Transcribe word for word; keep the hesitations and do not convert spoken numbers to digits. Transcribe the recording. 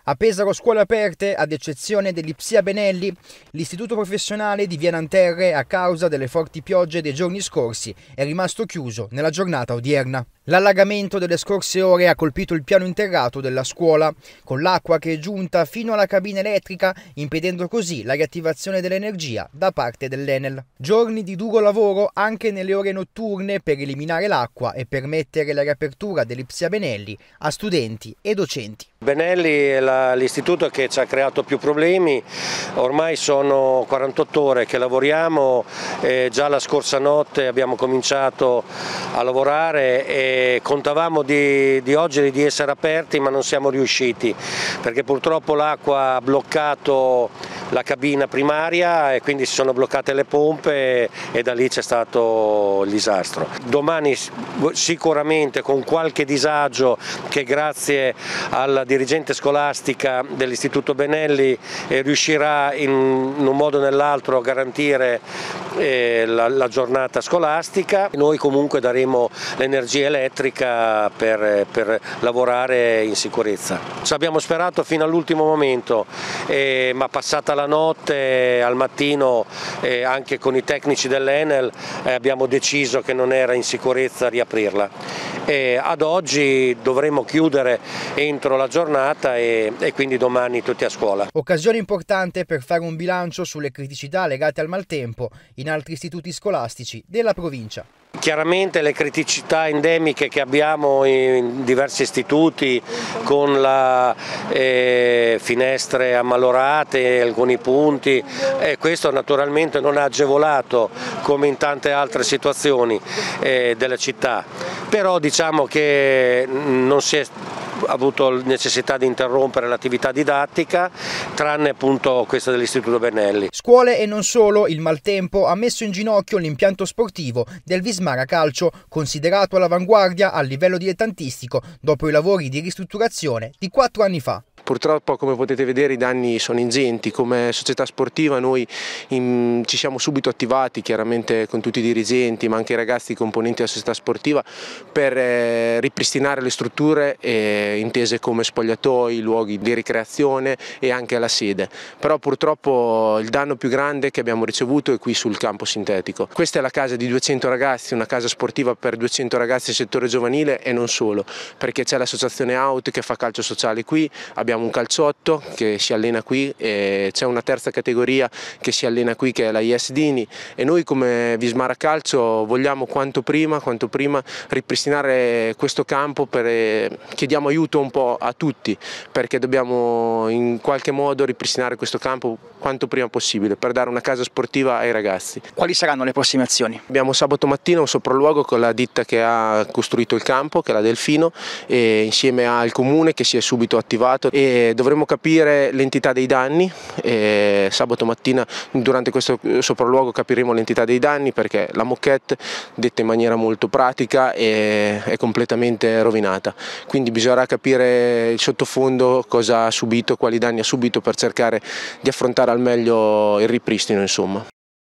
A Pesaro scuole aperte, ad eccezione dell'Ipsia Benelli, l'istituto professionale di Via Nanterre, a causa delle forti piogge dei giorni scorsi, è rimasto chiuso nella giornata odierna. L'allagamento delle scorse ore ha colpito il piano interrato della scuola, con l'acqua che è giunta fino alla cabina elettrica, impedendo così la riattivazione dell'energia da parte dell'Enel. Giorni di duro lavoro anche nelle ore notturne per eliminare l'acqua e permettere la riapertura dell'Ipsia Benelli a studenti e docenti. Benelli è l'istituto che ci ha creato più problemi, ormai sono quarantotto ore che lavoriamo, eh, già la scorsa notte abbiamo cominciato a lavorare e contavamo di, di oggi di essere aperti, ma non siamo riusciti perché purtroppo l'acqua ha bloccato la cabina primaria e quindi si sono bloccate le pompe e da lì c'è stato il disastro. Domani sicuramente con qualche disagio che grazie alla dirigente scolastica dell'Istituto Benelli eh, riuscirà in, in un modo o nell'altro a garantire eh, la, la giornata scolastica. Noi comunque daremo l'energia elettrica per, per lavorare in sicurezza. Ci abbiamo sperato fino all'ultimo momento, eh, ma passata la notte, al mattino eh, anche con i tecnici dell'Enel eh, abbiamo deciso che non era in sicurezza riaprirla. E ad oggi dovremo chiudere entro la giornata e, e quindi domani tutti a scuola. Occasione importante per fare un bilancio sulle criticità legate al maltempo in altri istituti scolastici della provincia. Chiaramente le criticità endemiche che abbiamo in diversi istituti con le eh, finestre ammalorate in alcuni punti, e questo naturalmente non ha agevolato come in tante altre situazioni eh, della città, però diciamo che non si è avuto necessità di interrompere l'attività didattica, tranne appunto questa dell'Istituto Benelli. Scuole e non solo, il maltempo ha messo in ginocchio l'impianto sportivo del Vismara Calcio, considerato all'avanguardia a livello dilettantistico dopo i lavori di ristrutturazione di quattro anni fa. Purtroppo, come potete vedere, i danni sono ingenti. Come società sportiva noi in, ci siamo subito attivati, chiaramente con tutti i dirigenti ma anche i ragazzi componenti della società sportiva, per eh, ripristinare le strutture eh, intese come spogliatoi, luoghi di ricreazione e anche la sede. Però purtroppo il danno più grande che abbiamo ricevuto è qui sul campo sintetico. Questa è la casa di duecento ragazzi, una casa sportiva per duecento ragazzi del settore giovanile e non solo, perché c'è l'associazione Out che fa calcio sociale qui, abbiamo un calciotto che si allena qui, c'è una terza categoria che si allena qui che è la I S Dini, e noi come Vismara Calcio vogliamo quanto prima, quanto prima ripristinare questo campo, per, chiediamo aiuto un po' a tutti perché dobbiamo in qualche modo ripristinare questo campo quanto prima possibile per dare una casa sportiva ai ragazzi. Quali saranno le prossime azioni? Abbiamo sabato mattina un sopralluogo con la ditta che ha costruito il campo, che è la Delfino, e insieme al comune che si è subito attivato, e dovremo capire l'entità dei danni. E sabato mattina durante questo sopralluogo capiremo l'entità dei danni, perché la moquette, detta in maniera molto pratica, è, è completamente rovinata, quindi bisognerà capire il sottofondo, cosa ha subito, quali danni ha subito, per cercare di affrontare al meglio il ripristino, insomma.